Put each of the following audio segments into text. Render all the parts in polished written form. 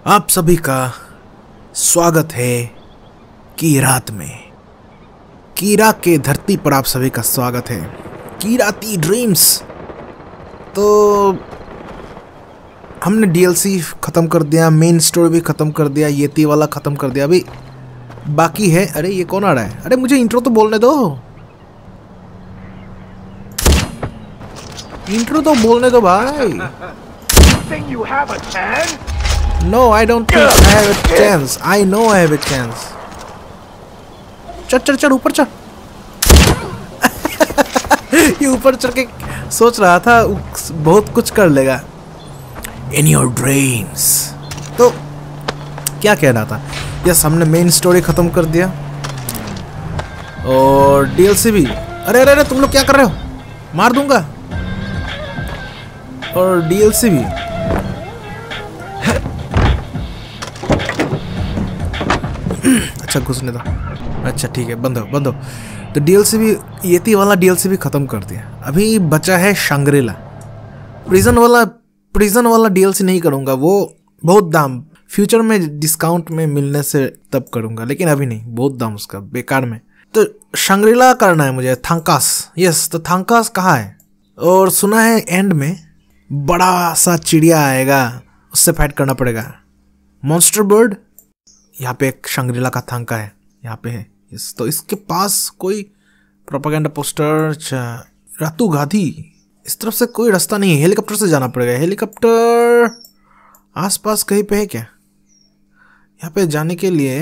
आप सभी का स्वागत है कीरात में। कीरा के धरती पर आप सभी का स्वागत है। कीराती ड्रीम्स। तो हमने डीएलसी ख़त्म कर दिया, मेन स्टोरी भी ख़त्म कर दिया, येती वाला ख़त्म कर दिया। अभी बाकी है। अरे ये कौन आ रहा है? अरे मुझे इंट्रो तो बोलने दो। इंट्रो तो बोलने दो भाई। No, I don't think I have a chance. I know I have a chance. चढ़ चढ़ ऊपर चढ़। ये ऊपर चढ़ के सोच रहा था बहुत कुछ कर लेगा। In your dreams. तो क्या कह रहा था? यस, हमने मेन स्टोरी खत्म कर दिया और डीएलसी भी। अरे अरे अरे तुम लोग क्या कर रहे हो? मार दूंगा। और डीएलसी भी। अच्छा घुसने दो। अच्छा ठीक है, बंद हो। तो डीएलसी भी, येती वाला डीएलसी भी खत्म कर दिया। अभी बचा है शंग्रीला। प्रिजन वाला डीएलसी नहीं करूंगा, वो बहुत दाम, फ्यूचर में डिस्काउंट में मिलने से तब करूंगा, लेकिन अभी नहीं, बहुत दाम उसका, बेकार में। तो शंग्रीला करना है मुझे। थांकास। यस, तो थांकास कहाँ है? और सुना है एंड में बड़ा सा चिड़िया आएगा, उससे फाइट करना पड़ेगा। Monster bird. यहाँ पे एक शंग्रीला का थांका है, यहाँ पे है। यस, तो इसके पास कोई प्रोपेगेंडा पोस्टर। रातू गाधी। इस तरफ से कोई रास्ता नहीं है, हेलीकॉप्टर से जाना पड़ेगा। हेलीकॉप्टर आसपास कहीं पे है क्या? यहाँ पे जाने के लिए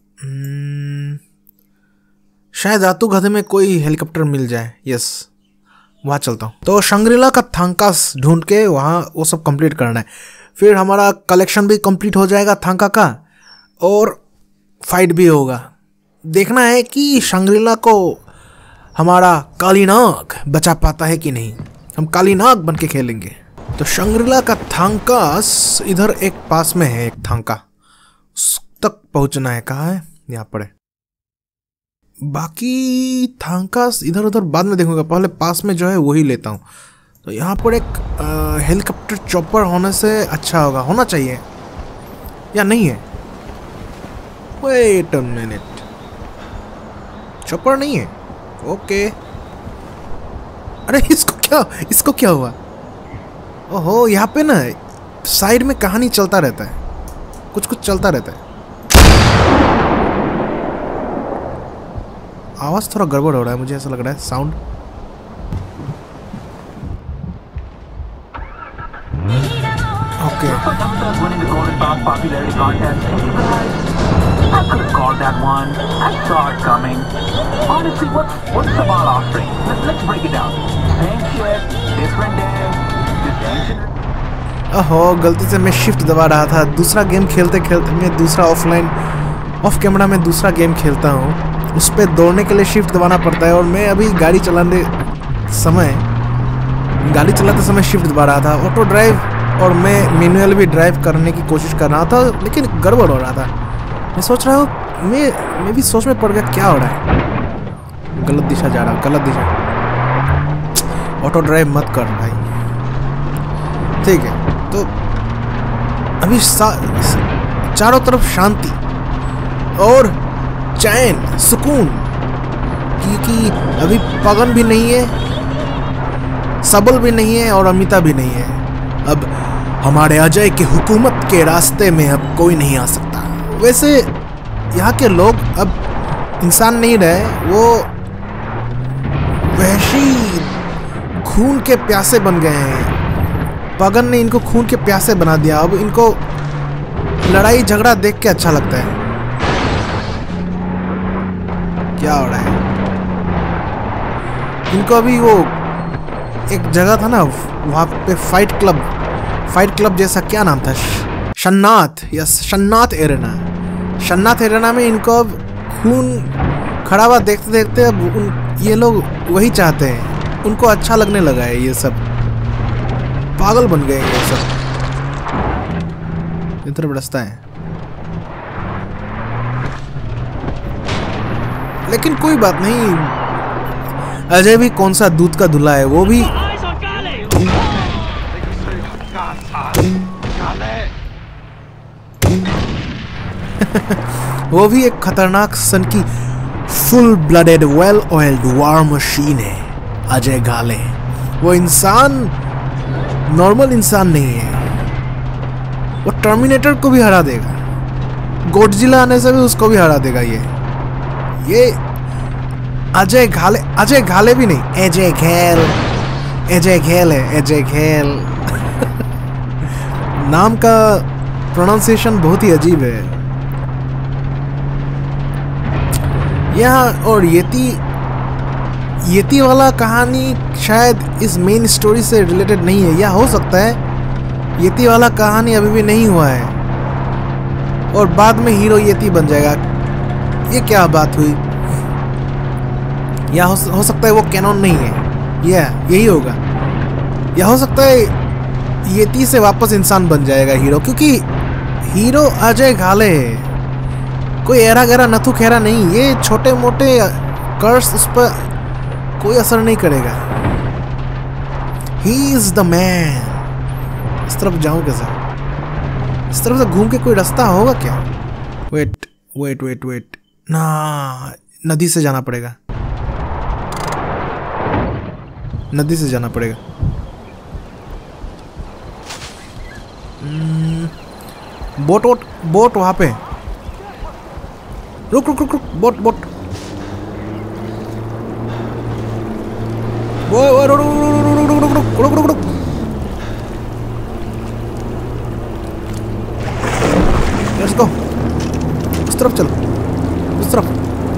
शायद रातू गाधी में कोई हेलीकॉप्टर मिल जाए। यस, वहाँ चलता हूँ। तो शंग्रीला का थांकास ढूंढ के वहाँ वो सब कंप्लीट करना है। फिर हमारा कलेक्शन भी कंप्लीट हो जाएगा थांका का, और फाइट भी होगा। देखना है कि शंग्रीला को हमारा कालीनाग बचा पाता है कि नहीं। हम कालीनाग बन के खेलेंगे। तो शंग्रीला का थांकास इधर एक पास में है, एक थांका, उस तक पहुंचना है। कहाँ है? यहाँ पर है। बाकी थांकास इधर उधर बाद में देखूंगा, पहले पास में जो है वही लेता हूँ। तो यहाँ पर एक हेलीकॉप्टर चॉपर होने से अच्छा होना चाहिए, या नहीं है? वेट अ मिनट, चॉपर नहीं है? ओके। अरे इसको क्या हुआ? ओहो, यहाँ पे ना साइड में कहानी चलता रहता है, कुछ चलता रहता है। आवाज थोड़ा गड़बड़ हो रहा है, मुझे ऐसा लग रहा है। Sound okay. I could have called that one. I saw it coming. Honestly, what's the ball offering? Let's break it down. Same shit, different day. Just ancient. ओहो, गलती से मैं शिफ्ट दबा रहा था। दूसरा गेम खेलते मैं दूसरा ऑफ कैमरा में दूसरा गेम खेलता हूँ, उस पर दौड़ने के लिए शिफ्ट दबाना पड़ता है। और मैं अभी गाड़ी चलाते समय शिफ्ट दबा रहा था, ऑटो ड्राइव, और मैं मैनुअल भी ड्राइव करने की कोशिश कर रहा था, लेकिन गड़बड़ हो रहा था। मैं सोच रहा हूँ, मैं भी सोच में पड़ गया क्या हो रहा है। गलत दिशा जा रहा हूँ, गलत दिशा। ऑटो ड्राइव मत कर भाई। ठीक है, तो अभी चारों तरफ शांति और चैन, सुकून, क्योंकि अभी पगन भी नहीं है, सबल भी नहीं है, और अमिता भी नहीं है। अब हमारे अजय के हुकूमत के रास्ते में अब कोई नहीं आ सकता। वैसे यहाँ के लोग अब इंसान नहीं रहे, वो वहशी खून के प्यासे बन गए हैं। पगन ने इनको खून के प्यासे बना दिया। अब इनको लड़ाई झगड़ा देख के अच्छा लगता है। क्या हो रहा है? इनको अभी वो एक जगह था ना, वहाँ पे फाइट क्लब जैसा, क्या नाम था? शन्नाथ। यस, शन्नाथ एरेना में इनको अब खून खराबा देखते देखते अब ये लोग वही चाहते हैं। उनको अच्छा लगने लगा है, ये सब पागल बन गए ये सब। इधर रास्ता है, लेकिन कोई बात नहीं। अजय भी कौन सा दूध का धुला है, वो भी वो भी एक खतरनाक सन की full blooded well oiled war machine है अजय घाले। वो इंसान नॉर्मल इंसान नहीं है, वो टर्मिनेटर को भी हरा देगा, गोडजिला आने से भी उसको भी हरा देगा। ये अजय घाले भी नहीं, अजय घेल है, अजय घेल। नाम का प्रोनाउंसिएशन बहुत ही अजीब है यहाँ। और येती वाला कहानी शायद इस मेन स्टोरी से रिलेटेड नहीं है, या हो सकता है येती वाला कहानी अभी भी नहीं हुआ है और बाद में हीरो येती बन जाएगा। ये क्या बात हुई? या हो सकता है वो कैनन नहीं है, यही होगा। या हो सकता है येती से वापस इंसान बन जाएगा हीरो, क्योंकि हीरो अजय घाले है, कोई एरा गहरा नथु खेरा नहीं। ये छोटे मोटे कर्स उस पर कोई असर नहीं करेगा। He is the man. इस तरफ जाऊं कैसे? इस तरफ से घूम के कोई रास्ता होगा क्या? वेट ना, नदी से जाना पड़ेगा, नदी से जाना पड़ेगा। बोट वहां पे। रुक बोट रुक। Let's go. उस तरफ चलो, उस तरफ।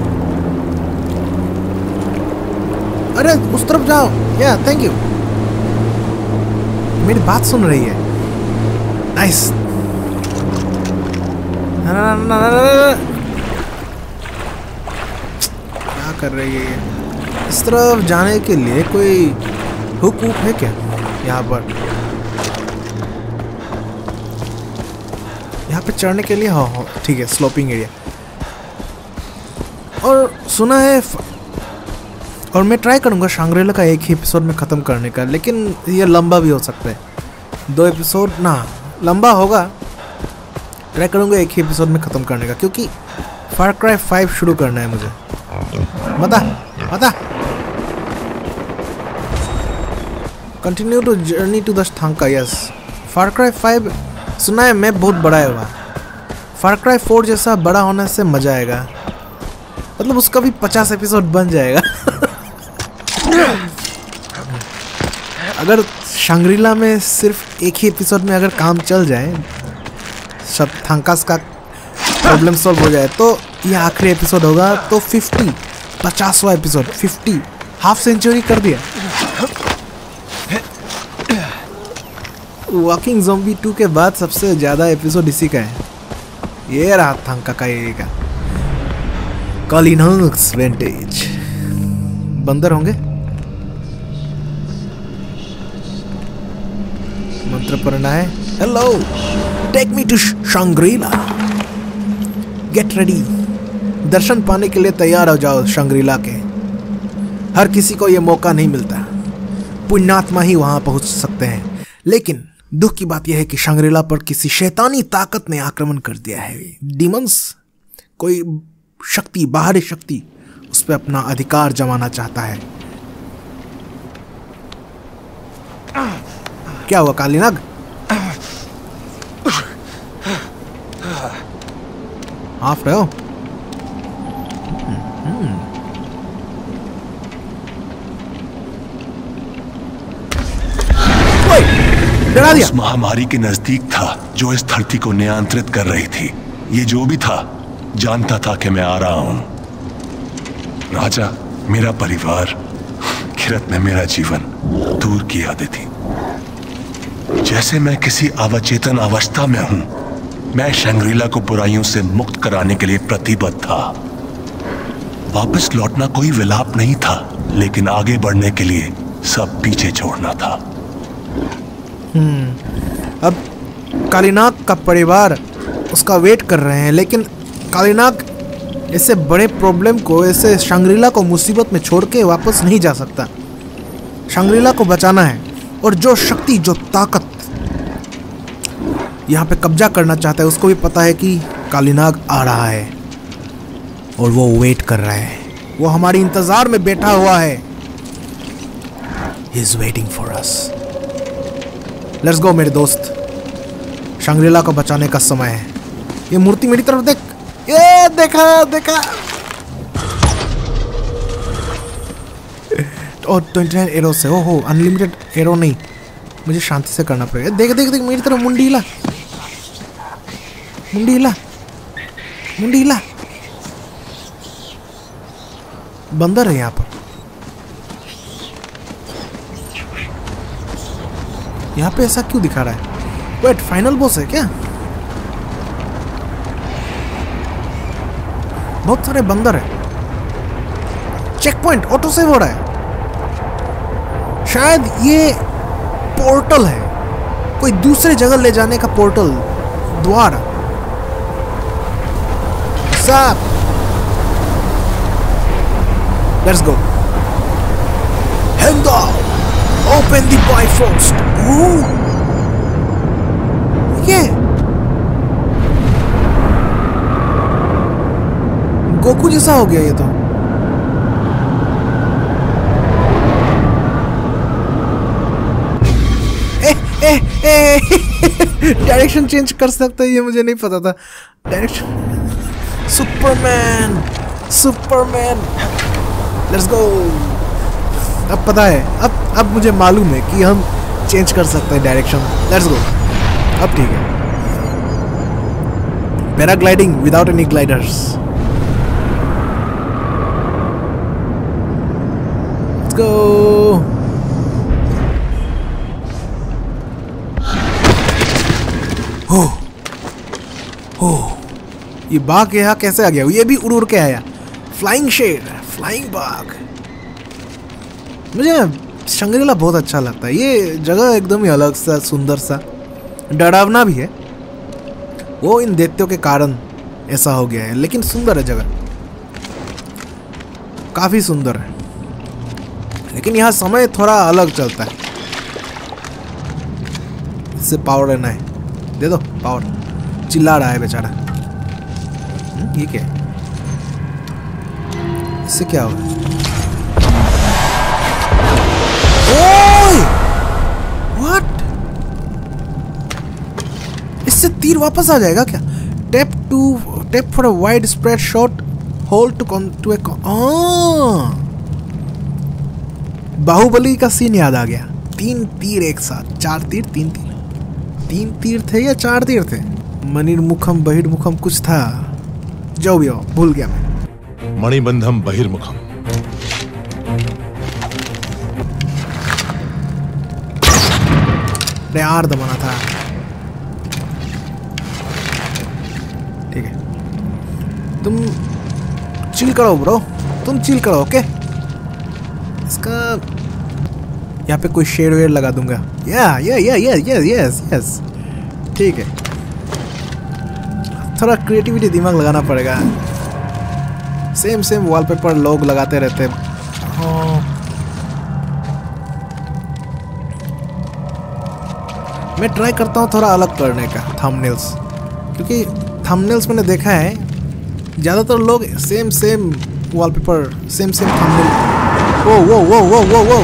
अरे उस तरफ जाओ। या थैंक यू, मेरी बात सुन रही है। नाइस। क्या कर रही है ये? इस तरफ जाने के लिए कोई हुक है क्या यहाँ पर? यहाँ पे चढ़ने के लिए? हाँ ठीक है, स्लोपिंग एरिया। और सुना है, और मैं ट्राई करूँगा शांग्रीला का एक ही एपिसोड में ख़त्म करने का, लेकिन ये लंबा भी हो सकता है। 2 एपिसोड ना, लंबा होगा। ट्राई करूँगा एक ही एपिसोड में ख़त्म करने का, क्योंकि फार क्राई 5 शुरू करना है मुझे। बता continue to journey to the थांका। यस, फार क्राई 5 सुना है मैं बहुत बड़ा है। फार क्राई 4 जैसा बड़ा होने से मजा आएगा, मतलब उसका भी 50 एपिसोड बन जाएगा। अगर शांग्रीला में सिर्फ एक ही एपिसोड में अगर काम चल जाए, सब थांकास का प्रॉब्लम सॉल्व हो जाए, तो ये आखिरी एपिसोड होगा। तो 50वां एपिसोड, 50 हाफ सेंचुरी कर दिया। वॉकिंग ज़ॉम्बी 2 के बाद सबसे ज़्यादा एपिसोड इसी का है। ये रहा थांका का एरिया का। कॉलिनक्स विंटेज। बंदर होंगे। मंत्र पढ़ना है। Hello, take me to Shangrila. Get ready. दर्शन पाने के लिए तैयार हो जाओ शांग्रीला के। हर किसी को यह मौका नहीं मिलता, पुण्यात्मा ही वहां पहुंच सकते हैं। लेकिन दुख की बात यह है कि शांग्रीला पर किसी शैतानी ताकत ने आक्रमण कर दिया है। डीमंस, कोई शक्ति, बाहरी शक्ति उस पर अपना अधिकार जमाना चाहता है। क्या हुआ कालीनाग? हाफ रहे हो? डरा दिया। उस महामारी के नजदीक था जो इस धरती को नियंत्रित कर रही थी। ये जो भी था जानता था कि मैं आ रहा हूं। राजा, मेरा परिवार, किरत ने मेरा जीवन दूर की यादें थी। जैसे मैं किसी अवचेतन अवस्था में हूं, मैं शांग्रीला को बुराइयों से मुक्त कराने के लिए प्रतिबद्ध था। वापस लौटना कोई विलाप नहीं था, लेकिन आगे बढ़ने के लिए सब पीछे छोड़ना था। अब कालीनाग का परिवार उसका वेट कर रहे हैं, लेकिन कालीनाग ऐसे बड़े प्रॉब्लम को, ऐसे शांग्रीला को मुसीबत में छोड़ के वापस नहीं जा सकता। शांग्रीला को बचाना है, और जो शक्ति, जो ताकत यहाँ पे कब्जा करना चाहता है, उसको भी पता है कि कालीनाग आ रहा है और वो वेट कर रहा है, वो हमारी इंतजार में बैठा हुआ है। He is waiting for us. Let's go मेरे दोस्त, शंग्रीला को बचाने का समय है। ये मूर्ति मेरी तरफ देख, ये देखा देखा। और 29 एरो से, ओहो अनलिमिटेड एरो नहीं, मुझे शांति से करना पड़ेगा। देख देख देख मेरी तरफ, मुंडी हिला, मुंडी हिला, मुंडी हिला। बंदर है यहाँ पर, यहाँ पे ऐसा क्यों दिखा रहा है? वेट, फाइनल बॉस है क्या? बहुत सारे बंदर है। चेक पॉइंट ऑटो सेव हो रहा है, शायद ये पोर्टल है, कोई दूसरे जगह ले जाने का पोर्टल, द्वार। साहब let's go. Henda, open the Bifrost. ये गोकू जैसा हो गया ये तो। डायरेक्शन चेंज कर सकता है ये, मुझे नहीं पता था। Direction, Superman, Superman, let's go. अब पता है, अब मुझे मालूम है कि हम चेंज कर सकते हैं डायरेक्शन। लेट्स गो, अब ठीक है। Paragliding without any gliders. Let's go. हो ये बाघ यहाँ कैसे आ गया? ये भी उड़ उड़ के आया। फ्लाइंग शेर, फ्लाइंग बाघ। मुझे शंग्रीला बहुत अच्छा लगता है। ये जगह एकदम ही अलग सा, सुंदर सा, डरावना भी है। वो इन दैत्यों के कारण ऐसा हो गया है, लेकिन सुंदर है जगह, काफी सुंदर है। लेकिन यहाँ समय थोड़ा अलग चलता है। इससे पावर लेना है, दे दो पावर। चिल्ला रहा है बेचारा। ये क्या है? इससे क्या होगा? ओए! व्हाट? इससे तीर वापस आ जाएगा क्या? Tap for a wide spread shot, hold to a. Baahubali का सीन याद आ गया। 3 तीर एक साथ, 4 तीर, 3 तीर। 3 तीर थे या 4 तीर थे? मणिर्मुखम बहिर्मुखम कुछ था, जो भी हो भूल गया मैं। मणिबंधम बहिर्मुखम। यार दबाना था। ठीक है, तुम चिल करो ब्रो, तुम चिल करो। ओके, इसका यहाँ पे कोई शेर वेर लगा दूंगा। यस ठीक है। थोड़ा क्रिएटिविटी दिमाग लगाना पड़ेगा। सेम वॉलपेपर लोग लगाते रहते हैं। मैं ट्राई करता हूँ थोड़ा अलग करने का थंबनेल्स, क्योंकि थंबनेल्स मैंने देखा है ज़्यादातर लोग सेम वॉलपेपर, सेम थंबनेल। वो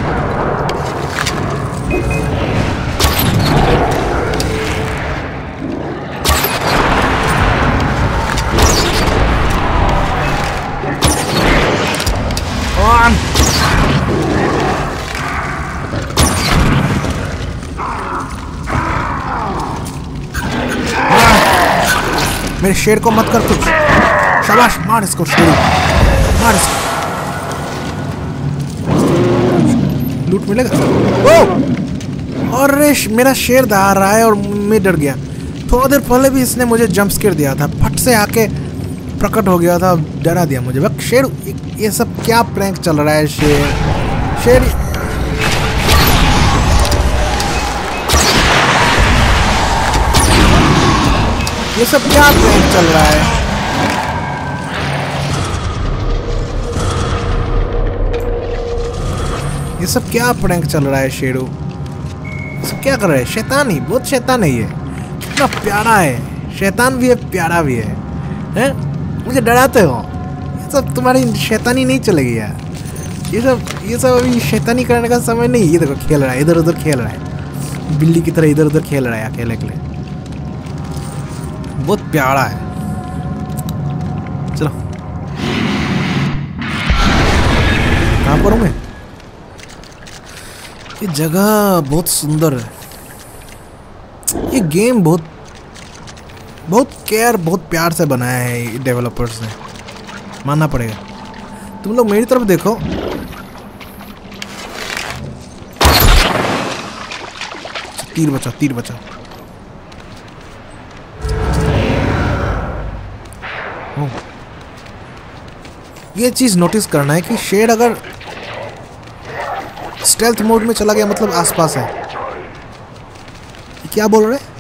मेरे शेर को मत कर कुछ। शाबाश, मार इसको शेर, मार इसको। लूट मिलेगा। ओ! और मेरा शेर दहा रहा है और मैं डर गया। थोड़ा देर पहले भी इसने मुझे जंप स्केयर दिया था, फट से आके प्रकट हो गया था, डरा दिया मुझे। बस शेर, ये सब क्या प्रैंक चल रहा है? शेर ये सब क्या प्रैंक चल रहा है? ये सब क्या प्रैंक चल रहा है? शेरू सब क्या कर रहा है? शैतान ही, बहुत शैतान है ये। कितना प्यारा है शैतान भी है, प्यारा भी है, हैं? मुझे डराते हो। ये सब तुम्हारी शैतानी नहीं चलेगी यार। ये सब अभी शैतानी करने का समय नहीं। ये देखो खेल रहा है, इधर उधर खेल रहा है, बिल्ली की तरह इधर उधर खेल रहा है अकेले अकेले। बहुत प्यारा है। चलो, कहाँ पर हूँ मैं? ये जगह बहुत सुंदर है। ये गेम बहुत केयर, बहुत प्यार से बनाया है डेवलपर्स ने, मानना पड़ेगा। तुम लोग मेरी तरफ देखो। तीर बचा। ये चीज नोटिस करना है कि शेर अगर स्टेल्थ मोड में चला गया मतलब आसपास है। क्या बोल रहे?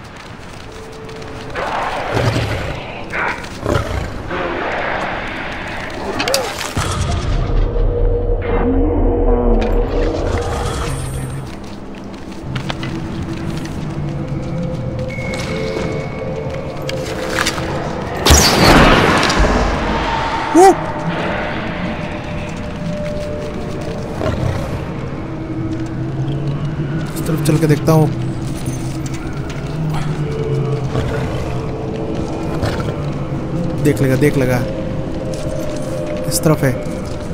इस तरफ चल के देखता हूँ। देख लेगा। इस तरफ है,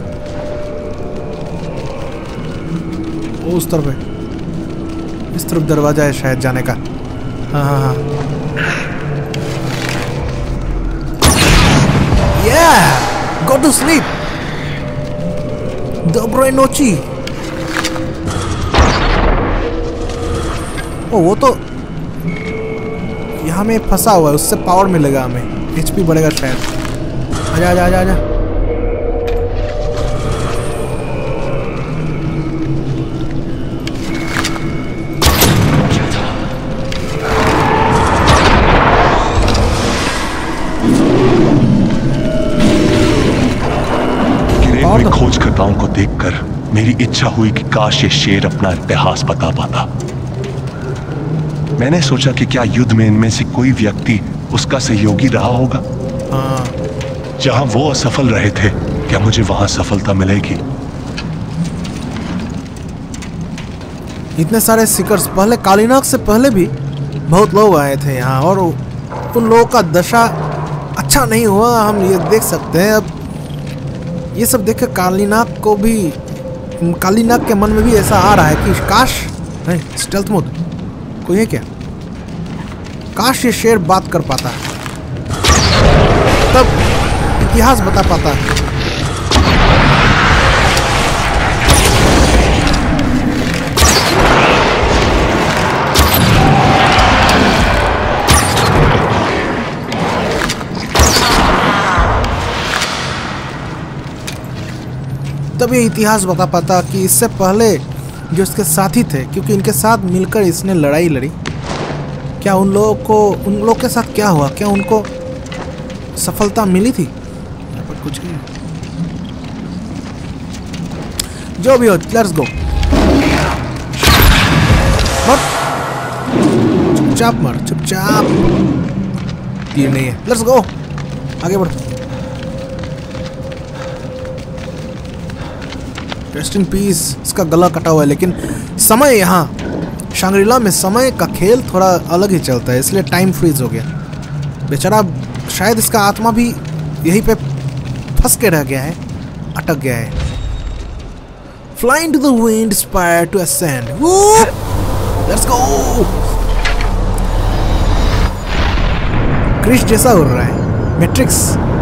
वो उस तरफ है। इस तरफ दरवाजा है शायद जाने का। हाँ। Go to sleep. Dobroy nochi. ओ वो तो यहाँ में फंसा हुआ है, उससे पावर मिलेगा हमें, एचपी बढ़ेगा शायद। आजा। खोजकर्ताओं को देखकर मेरी इच्छा हुई कि काश ये शेर अपना इतिहास बता पाता। मैंने सोचा कि क्या युद्ध में इनमें से कोई व्यक्ति उसका सहयोगी रहा होगा। जहां वो असफल रहे थे, क्या मुझे वहां सफलता मिलेगी? इतने सारे सीकर्स पहले कालीनाग से पहले भी बहुत लोग आए थे यहाँ, और उन लोगों का दशा अच्छा नहीं हुआ, हम ये देख सकते हैं। अब ये सब देख कर कालीनाग के मन में भी ऐसा आ रहा है कि काश नहीं स्टेल्थ मोड कोई है क्या, काश ये शेर बात कर पाता, तब इतिहास बता पाता। तब ये इतिहास बता पाता कि इससे पहले जो इसके साथी थे, क्योंकि इनके साथ मिलकर इसने लड़ाई लड़ी, क्या उन लोगों के साथ क्या हुआ, क्या उनको सफलता मिली थी? यहाँ पर कुछ नहीं, जो भी हो, लेट्स गो। चुपचाप मर, चुपचाप, तीर नहीं है, लेट्स गो, आगे बढ़ो। Rest in peace. इसका गला कटा हुआ है, लेकिन समय यहाँ शांग्रीला में समय का खेल थोड़ा अलग ही चलता है, इसलिए टाइम फ्रीज हो गया। बेचारा शायद इसका आत्मा भी यहीं पे फंस के रह गया है, अटक गया है। Flying to the wind, spire to ascend. Let's go. Krrish जैसा उड़ रहा है, मैट्रिक्स।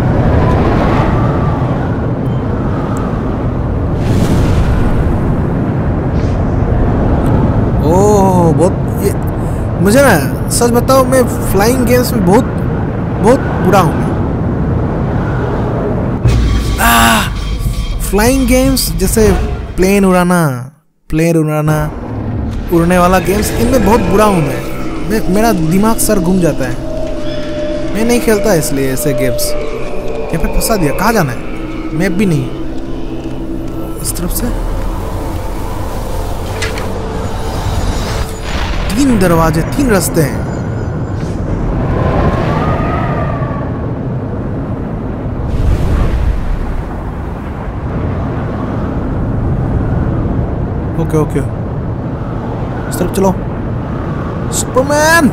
मुझे ना सच बताओ, मैं फ्लाइंग गेम्स में बहुत बुरा हूँ। फ्लाइंग गेम्स जैसे प्लेन उड़ाना, उड़ने वाला गेम्स, इनमें बहुत बुरा हूँ मैं। मेरा दिमाग सर घूम जाता है, मैं नहीं खेलता इसलिए ऐसे गेम्स। यहाँ पे फंसा दिया, कहाँ जाना है? मैप भी नहीं, इस तरफ से 3 दरवाजे, 3 रास्ते हैं। ओके ओके, इस तरफ चलो। सुपरमैन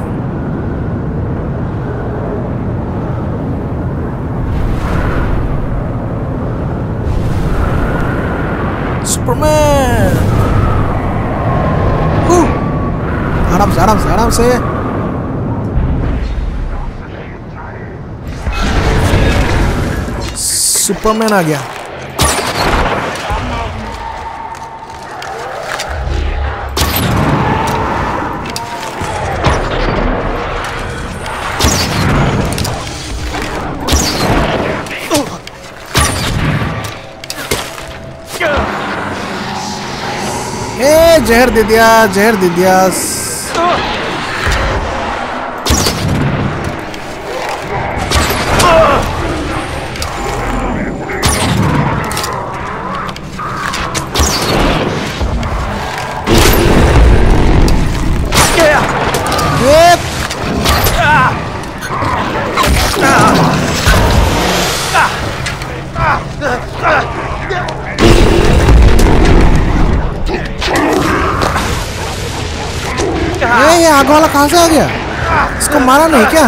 सुपरमैन, आराम से आराम से आराम से। सुपरमैन आ गया। जहर दे दिया, जहर दे दिया। ये आग वाला कहाँ से आ गया? इसको मारा नहीं क्या?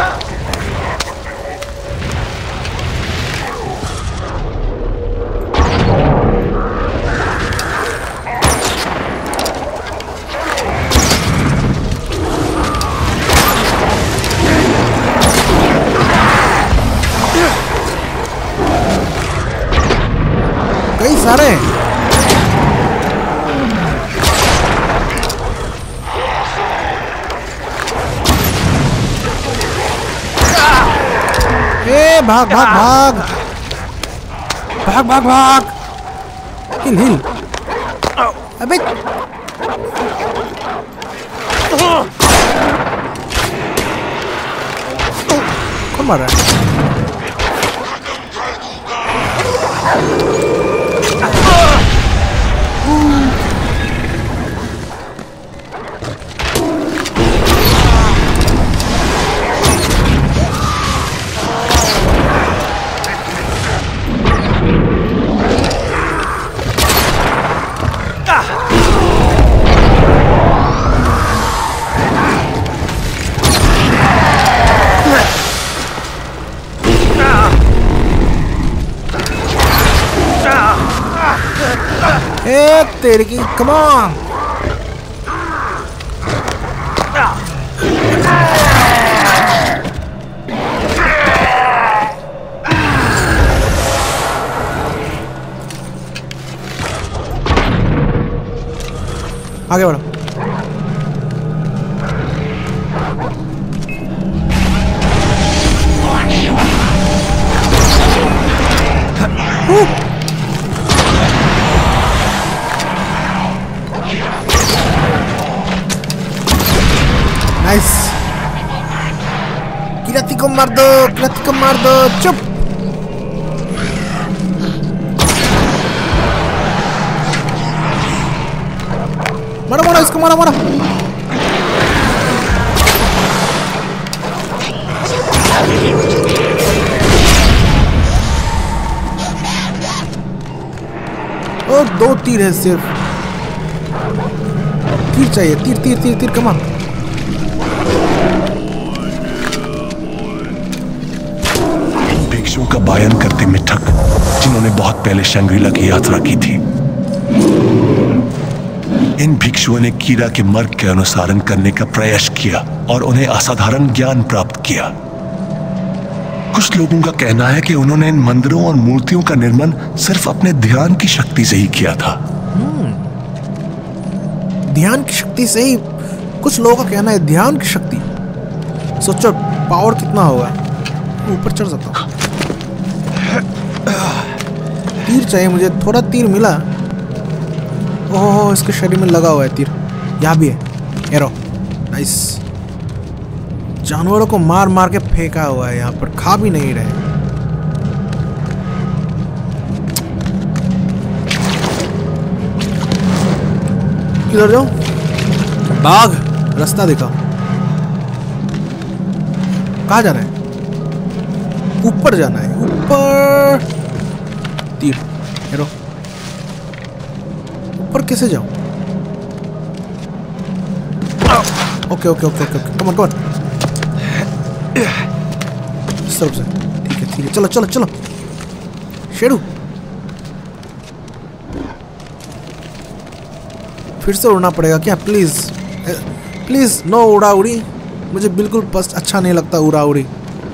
कई सारे भाग भाग भाग भाग भाग भाग। हिल हिल। अबे कौन मार रहा है? तेरे की कमान। आगे बढ़ो। नाइस। किराती को मार दो, किराती को मार दो। चुप। मारो मारो इसको, मारो मारो। और 2 तीर है सिर्फ। तीर चाहिए, तीर तीर तीर तीर, कमान। भिक्षुओं का बायन करते मिठक, जिन्होंने बहुत पहले शंग्रीला की यात्रा की थी। इन भिक्षुओं ने कीरा के मर्ग के अनुसरण करने का प्रयास किया और उन्हें असाधारण ज्ञान प्राप्त किया। कुछ लोगों का कहना है कि उन्होंने इन मंदिरों और मूर्तियों का निर्माण सिर्फ अपने ध्यान की शक्ति से ही किया था। ध्यान की शक्ति से ही? कुछ लोगों का कहना है ध्यान की शक्ति। सोचो पावर कितना होगा। ऊपर चढ़ जाता हूँ। तीर चाहिए मुझे, थोड़ा तीर मिला। ओह, इसके शरीर में लगा हुआ है तीर। यहाँ भी है एरो। नाइस। जानवरों को मार मार के फेंका हुआ है यहाँ पर, खा भी नहीं रहे। किधर जाओ? बाघ, रास्ता दिखा। कहाँ जाना है? ऊपर जाना है, ऊपर। तीर एरो। ऊपर कैसे जाऊं? Okay okay okay okay come on इस तरफ से। ठीक है चलो चलो चलो शेरू। फिर से उड़ना पड़ेगा क्या? प्लीज प्लीज नो उड़ा उड़ी, मुझे बिल्कुल अच्छा नहीं लगता उड़ा उड़ी।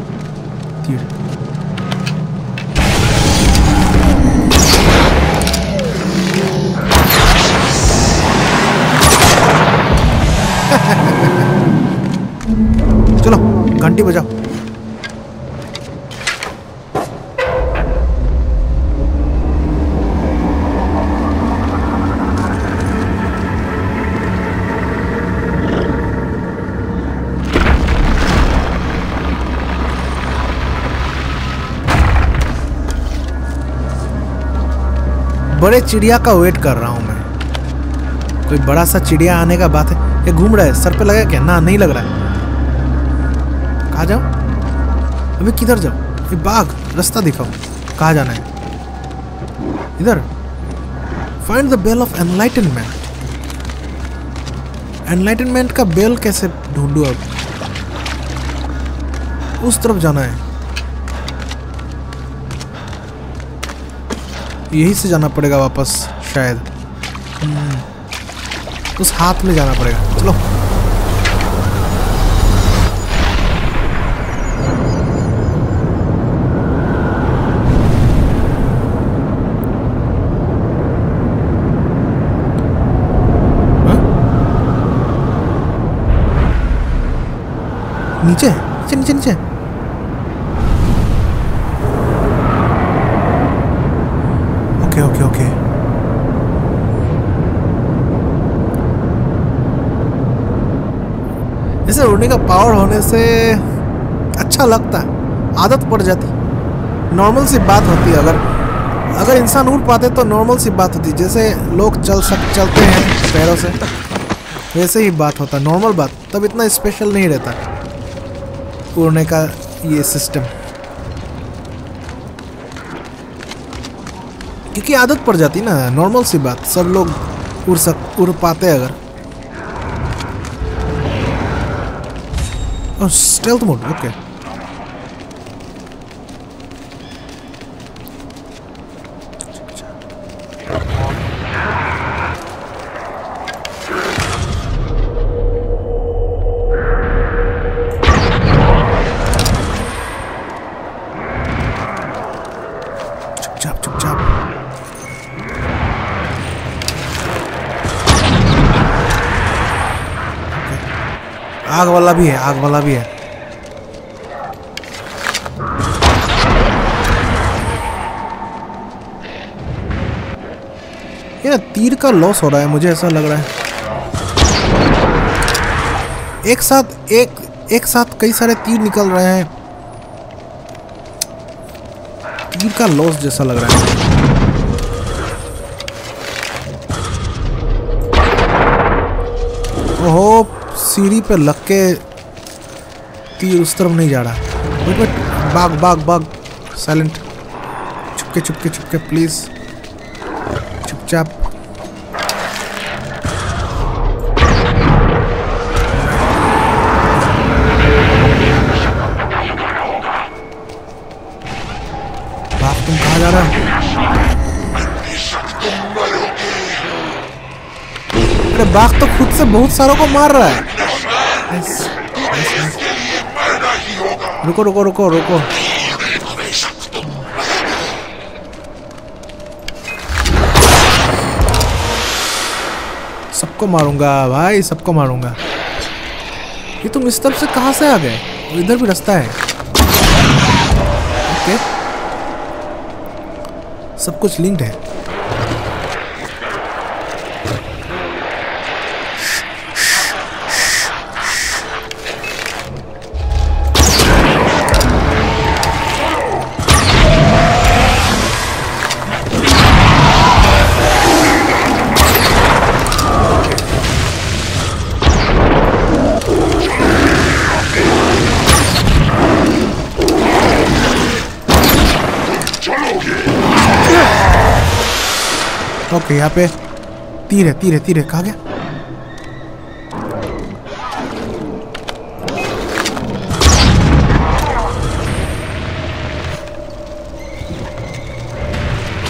चलो घंटी बजाओ। बड़े चिड़िया का वेट कर रहा हूं मैं। कोई बड़ा सा चिड़िया आने का बात है। ये घूम रहा है, सर पे लगा क्या? ना नहीं लग रहा है। कहाँ जाओ अभी? किधर जाओ? ये बाघ, रास्ता दिखाओ, कहाँ जाना है? इधर। Find the bell of enlightenment. Enlightenment का बेल कैसे ढूंढूं अब? उस तरफ जाना है, यहीं से जाना पड़ेगा वापस शायद। उस हाथ में जाना पड़ेगा। चलो नीचे नीचे नीचे नीचे। Okay okay okay. जैसे उड़ने का पावर होने से अच्छा लगता है, आदत पड़ जाती, नॉर्मल सी बात होती है। अगर इंसान उड़ पाते तो नॉर्मल सी बात होती, जैसे लोग चलते हैं पैरों से, वैसे ही बात होता, नॉर्मल बात। तब इतना स्पेशल नहीं रहता उड़ने का ये सिस्टम, क्योंकि आदत पड़ जाती ना, नॉर्मल सी बात। सब लोग उड़ पाते अगर। Oh stealth mode, okay. चुपचाप चुपचाप। आग वाला भी है, आग वाला भी है। ये ना तीर का लॉस हो रहा है, मुझे ऐसा लग रहा है। एक साथ कई सारे तीर निकल रहे हैं, तीर का लॉस जैसा लग रहा है। ओहो सीढ़ी पे लग के तीर उस तरफ नहीं जा रहा। Wait Bagh Bagh Bagh, silent, Chupke Chupke Chupke please, चुपचाप। बाग तुम कहाँ जा रहा है? अरे बाघ तो खुद से बहुत सारों को मार रहा है। रुको रुको रुको रुको। सबको मारूंगा भाई, सबको मारूंगा। ये तुम इस तरफ से कहां से आ गए? इधर भी रास्ता है। ओके सब कुछ लिंक्ड है। ओके यहाँ पे तीर है, तीर है, तीर है। कहाँ गया?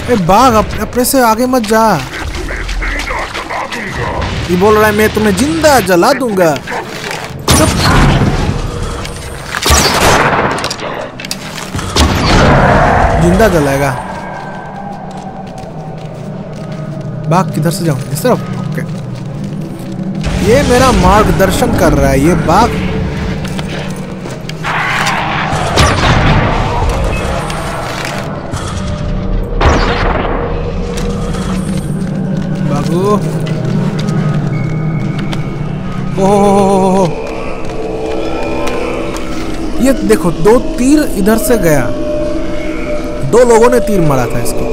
ए बाघ अपने से आगे मत जा। ये बोल रहा है मैं तुम्हें जिंदा जला दूंगा। चुप। जिंदा जलाएगा। बाघ किधर से जाऊं? इस तरफ? ओके। ये मेरा मार्गदर्शन कर रहा है ये बाघ। बाघो। ओह, ये देखो 2 तीर इधर से गया। 2 लोगों ने तीर मारा था इसको।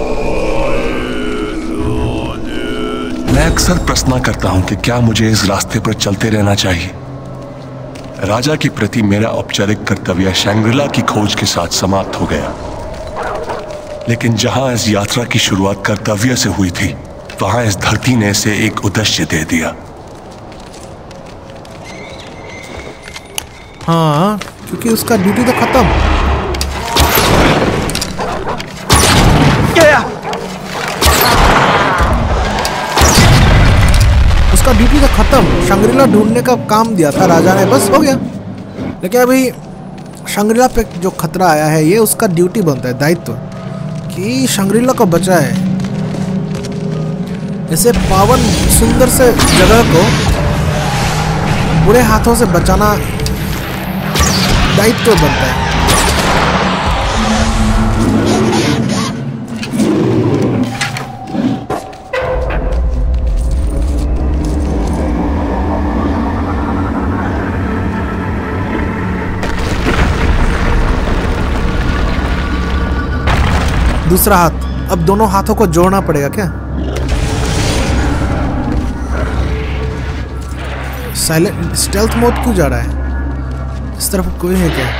मैं अक्सर प्रश्न करता हूं कि क्या मुझे इस रास्ते पर चलते रहना चाहिए। राजा के प्रति मेरा औपचारिक कर्तव्य शैंग्रीला की खोज के साथ समाप्त हो गया, लेकिन जहां इस यात्रा की शुरुआत कर्तव्य से हुई थी, वहां इस धरती ने इसे एक उद्देश्य दे दिया। हाँ, क्योंकि उसका ड्यूटी तो खत्म। उसका ड्यूटी तो खत्म। शंग्रीला ढूंढने का काम दिया था राजा ने, बस हो गया। लेकिन अभी शंग्रीला पे जो खतरा आया है, ये उसका ड्यूटी बनता है, दायित्व कि शंग्रीला को बचाए। ऐसे पावन सुंदर से जगह को बुरे हाथों से बचाना दायित्व बनता है। दूसरा हाथ, अब दोनों हाथों को जोड़ना पड़ेगा क्या? साइलेंट स्टेल्थ मोड क्यों जा रहा है? इस तरफ कोई है क्या?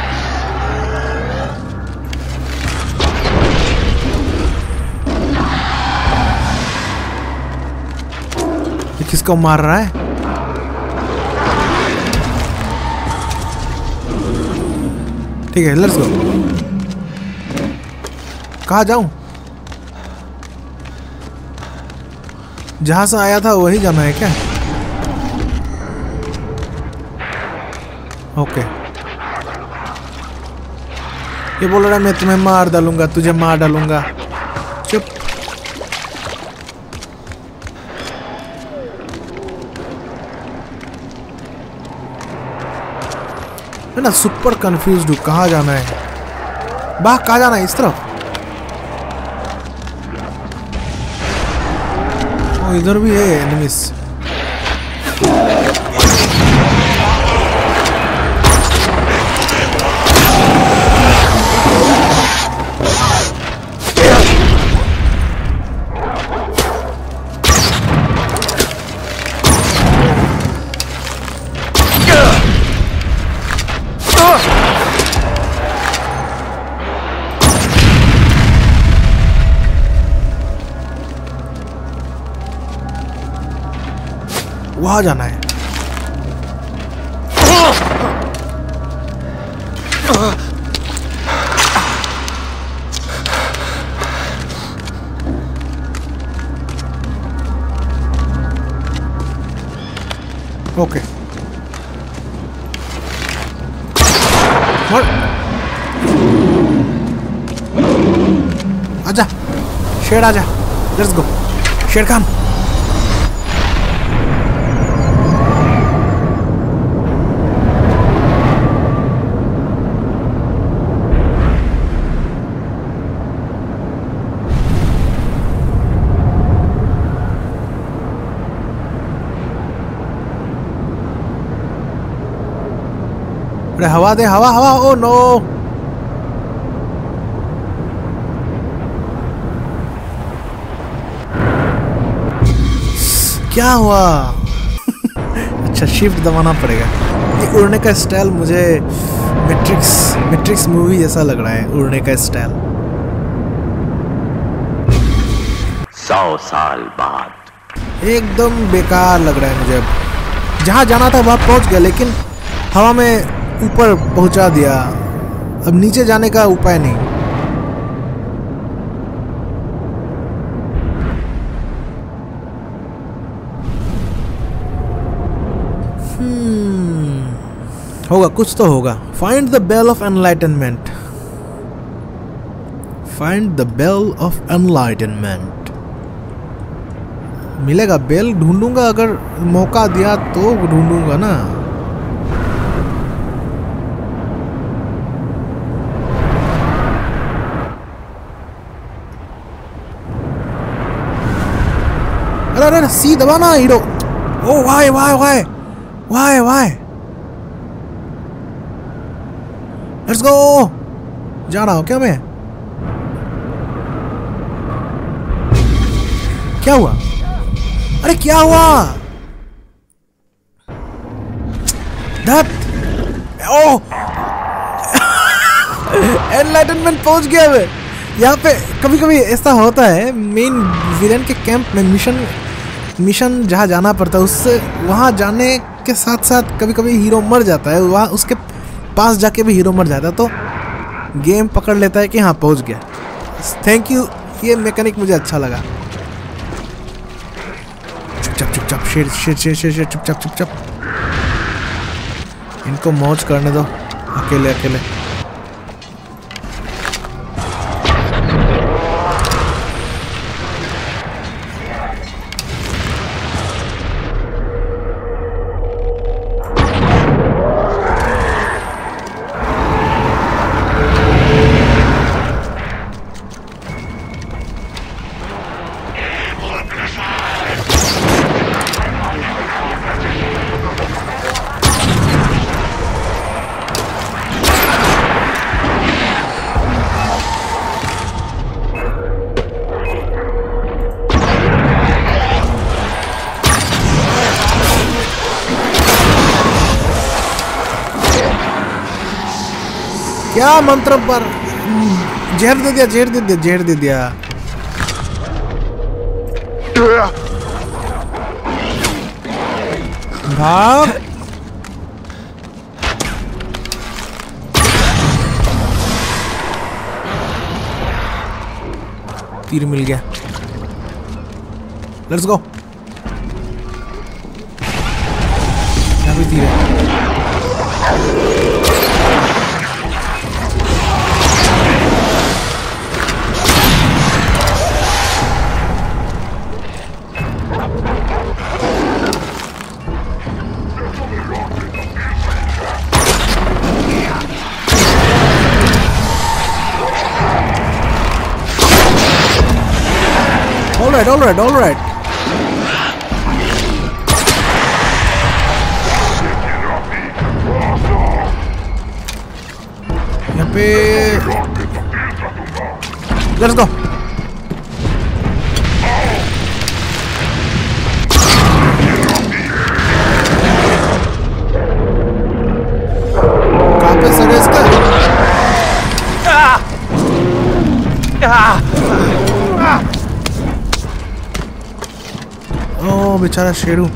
ये किसको मार रहा है? ठीक है, लेट्स गो। कहाँ जाऊं? जहां से आया था वही जाना है क्या? ओके। ये बोल रहा है मैं तुम्हें मार डालूंगा, तुझे मार डालूंगा। चुप। मैं ना सुपर कंफ्यूज्ड हूँ, कहाँ जाना है? बाघ कहाँ जाना है? इस तरफ? ओ, इधर भी है एनिमीज। वहां जाना है। ओके। आजा शेर, आजा। लेट्स गो शेर खान। अरे हवा दे, हवा हवा। ओ नो, क्या हुआ? अच्छा, शिफ्ट दबाना पड़ेगा। ये उड़ने का स्टाइल मुझे मैट्रिक्स मूवी जैसा लग रहा है। उड़ने का स्टाइल 100 साल बाद एकदम बेकार लग रहा है मुझे। अब जहाँ जाना था वहाँ पहुँच गया, लेकिन हवा में ऊपर पहुंचा दिया। अब नीचे जाने का उपाय नहीं। होगा, कुछ तो होगा। Find the bell of enlightenment. Find the bell of enlightenment. मिलेगा बेल? ढूंढूंगा, अगर मौका दिया तो ढूंढूंगा ना। अरे अरे सी दबाना hero. Oh why why why why why. Let's go. जा रहा हूं क्या मैं? क्या हुआ? अरे क्या हुआ? दैट ओ एनलाइटनमेंट पहुंच गया मैं। यहाँ पे कभी कभी ऐसा होता है, मेन विलेन के कैंप में मिशन जहाँ जाना पड़ता है, उससे वहाँ जाने के साथ साथ कभी कभी हीरो मर जाता है। वहाँ उसके पास जाके भी हीरो मर जाता है, तो गेम पकड़ लेता है कि हाँ पहुँच गया। थैंक यू, ये मैकेनिक मुझे अच्छा लगा। चुपचाप चुपचाप, शेर शेर शेर शेर शेर, चुपचाप चुपचाप। इनको मौज करने दो अकेले अकेले। क्या मंत्र पर जहर दे दिया, जहर दे दिया, जहर दे दिया। भाग। तीर मिल गया। Let's go. यहाँ भी तीर है। All right. यहाँ पे let's go. कहाँ पे सर है इसका? ओ बेचारा शेरू।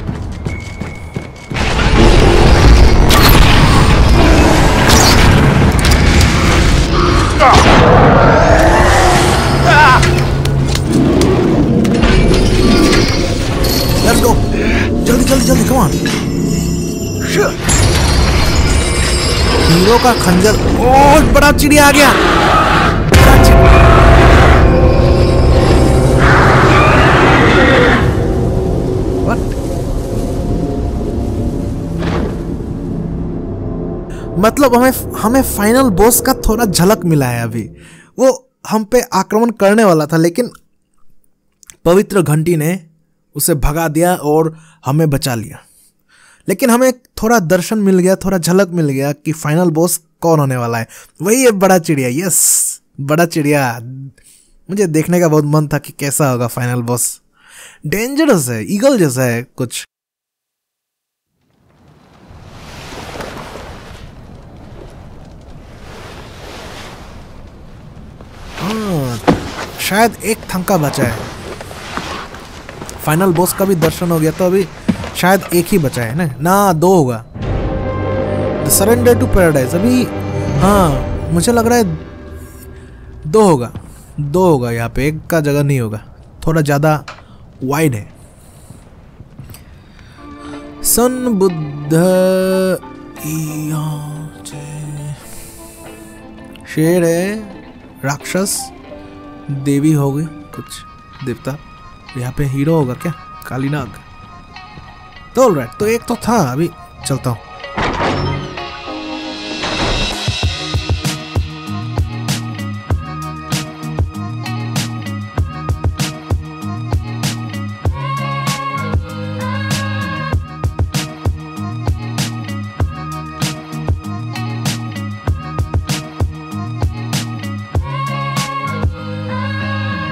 Let's go. जल्दी come on. हीरो का खंजर। ओह बड़ा चिड़िया आ गया। मतलब हमें फाइनल बॉस का थोड़ा झलक मिला है अभी। वो हम पे आक्रमण करने वाला था, लेकिन पवित्र घंटी ने उसे भगा दिया और हमें बचा लिया। लेकिन हमें थोड़ा दर्शन मिल गया, थोड़ा झलक मिल गया कि फाइनल बॉस कौन होने वाला है। वही है बड़ा चिड़िया। यस, बड़ा चिड़िया। मुझे देखने का बहुत मन था कि कैसा होगा फाइनल बॉस। डेंजरस है, ईगल जैसा है कुछ। शायद एक थंका बचा है। फाइनल बॉस का भी दर्शन हो गया, तो अभी शायद एक ही बचा है ना, 2 होगा। द सरेंडर टू पैराडाइज अभी, हाँ मुझे लग रहा है 2 होगा यहाँ पे, एक का जगह नहीं होगा, थोड़ा ज़्यादा वाइड है। सन बुद्ध शेर है, राक्षस, देवी हो गई कुछ देवता, यहाँ पे हीरो होगा क्या, कालीनाग। तो ऑलराइट, तो एक तो था, अभी चलता हूँ।